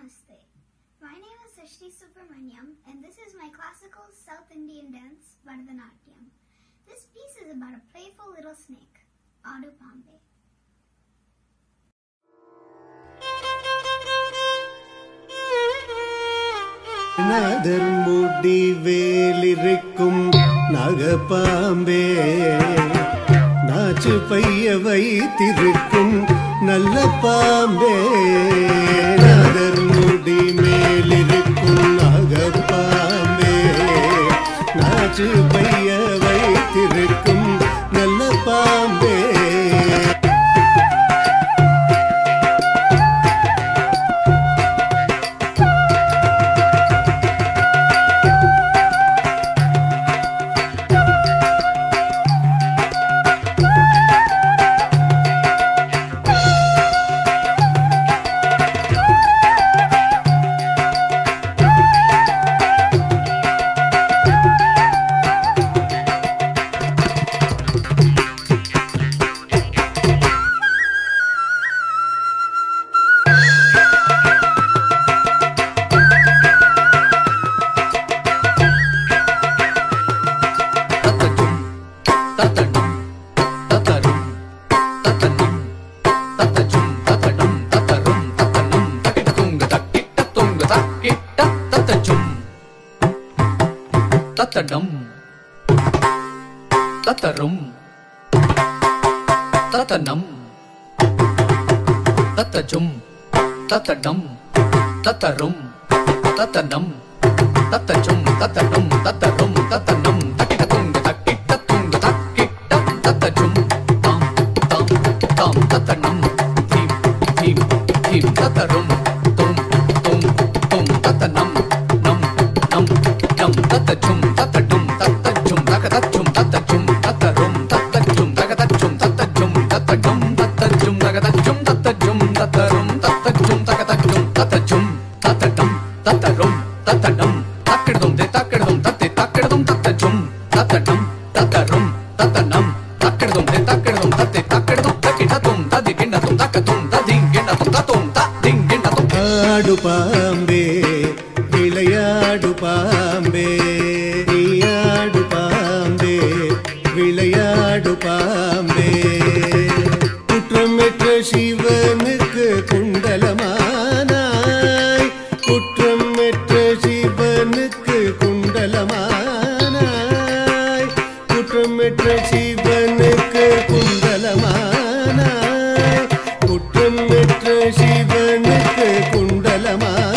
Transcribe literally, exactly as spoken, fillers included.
Namaste. My name is Sashti and this is my classical South Indian dance, Bharadwaj. This piece is about a playful little snake, Aadu Paambe. நாதர் முடி வேலிருக்கும் நாகப்பாம்பே notch பைய வைத்திருக்கும் நல்ல பாம்பே நாதர் முடி மேலிருக்கும் நாகப்பாம்பே notch பைய வைத்திருக்கும் நல்ல Bombay Tatadum, tatarum, tatanam, tatajum, tatadum, tatarum, tatanam, tatajum, tatadum, tatarum, tatanam, takitatung, takitatung, takita, tatajum, tam, tam, tam, tatanam, thim, thim, thim, tatarum, tum, tum, tum, tatanam, nam, nam, nam, tatajum. Tatadum, tatajum, tagadajum, tatajum, tatarum, tatajum, tagadajum, tatajum, tatajum, tatajum, tagadajum, tatajum, tatarum, tatajum, tagadajum, tatajum, tatadum, tatarum, tatadum, takadum, de takadum, tate takadum, tatajum, tatadum, tatarum, tatanam, takadum, de takadum, tate takadum, takidadum, tadiginadum, takadum, tadinginadum, tatum, tadinginadum. Aadu Paambe, vilayadu Paambe. Aadu Paambe, vilayadu Paambe. குற்றமற்ற சிவனுக்கு குண்டலமானாய் குற்றமற்ற சிவனுக்கு குண்டலமானாய் குற்றமற்ற சிவனுக்கு குண்டலமானாய் குற்றமற்ற சிவனுக்கு குண்டலமானாய்